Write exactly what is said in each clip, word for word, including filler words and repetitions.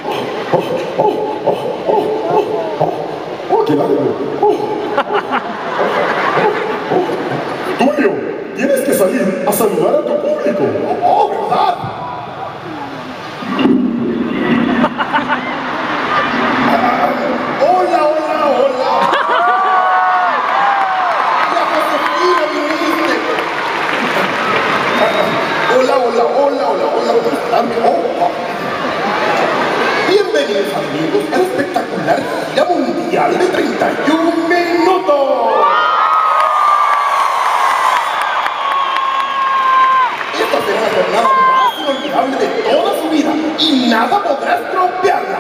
Oh, oh, oh, oh, oh, oh, oh, qué largo. Oh, oh, oh, oh. Tulio, tienes que salir a saludar a tu público. Oh, ¿verdad? Hola, hola, hola. La Josefina viniste. Hola, hola, hola, hola, hola, ¿cómo están? Oh, oh. Bienvenidos amigos al espectacular gira mundial de treinta y un minutos. Esta será la jornada más inolvidable de toda su vida y nada podrá estropearla.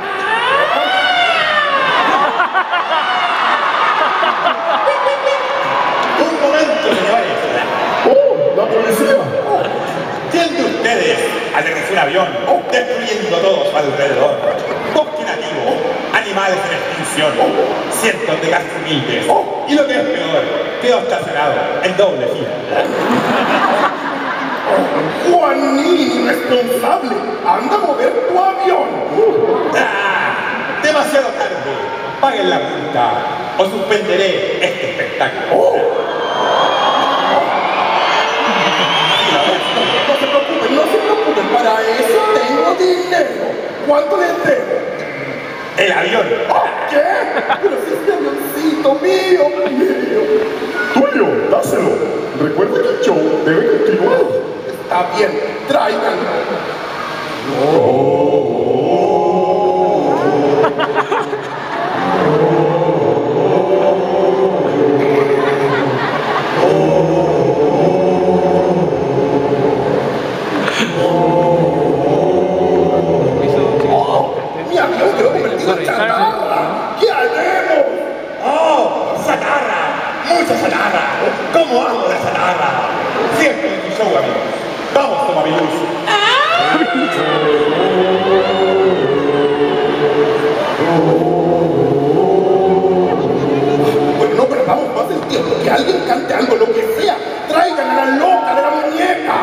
Un momento, señores. ¡Oh, la policía! ¿Quién de ustedes aterrizó un avión destruyendo todo su alrededor? Bosque nativo, animales en extinción, cientos de casas humildes y lo que es peor, quedó estacionado en doble fila. ¡Juanín, irresponsable! ¡Anda a mover tu avión! ¡Ah! ¡Demasiado tarde! Paguen la multa o suspenderé este espectáculo. ¡Oh! No se preocupen, no se preocupen, para eso tengo dinero. ¿Cuánto les debo? El avión. ¿Oh, qué? Pero si este avioncito mío, mío. Tulio, dáselo. Recuerda que el show debe continuar. Está bien, tráiganlo. Oh. Mi avión quedó convertido en chatarra. ¿Qué haremos? ¡Oh! ¡Chatarra! ¡Mucha chatarra! ¿Cómo amo la chatarra? Siempre en tu show, amigos. ¡Vamos, Tomavilus! Bueno, no perdamos más el tiempo. Que alguien cante algo, lo que sea. Traigan a la loca de la muñeca.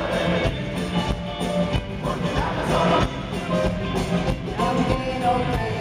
Aunque no